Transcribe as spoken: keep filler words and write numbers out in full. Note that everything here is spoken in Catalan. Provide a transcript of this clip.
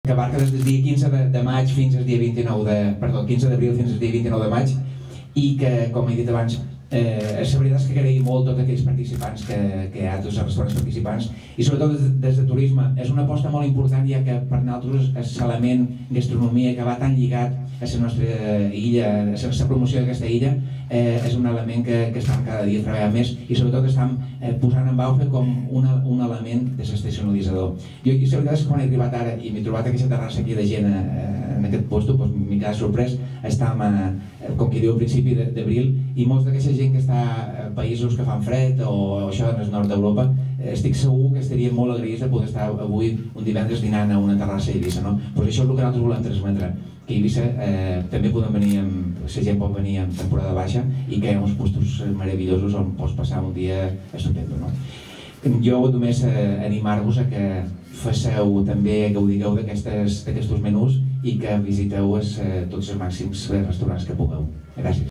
que abarca des del dia quinze de maig fins al dia vint-i-nou de... perdó, quinze d'abril fins al dia vint-i-nou de maig, i que, com he dit abans, eh, la veritat és que agraïm molt tots aquells participants que, que hi ha, tots els restaurants participants, i sobretot des, des de turisme. És una aposta molt important, ja que per nosaltres l'element gastronomia que va tan lligat a la nostra illa, a la promoció d'aquesta illa, eh, és un element que, que estem cada dia treballant més, i sobretot estem eh, posant en auge com una, un element de l'estacionalitzador. Jo, i la veritat és que quan he arribat ara i m'he trobat aquesta terrassa aquí de gent eh, en aquest lloc, doncs m'he quedat sorprès. Estàvem, eh, com qui diu, al principi d'abril, i molts d'aquesta gent que està a països que fan fred o això en el nord d'Europa, eh, estic segur que estarien molt agraïts de poder estar avui un divendres dinant a una terrassa a Eivissa, no? Pues això és el que nosaltres volem transmetre, que a Eivissa eh, també podem venir, amb, la gent pot venir en temporada baixa i que hi ha uns puestos meravellosos on pots passar un dia estupendo, no? Jo només eh, animar-vos a que faceu també, gaudigueu d'aquests menús i que visiteu es, eh, tots els màxims restaurants que pugueu. Gràcies.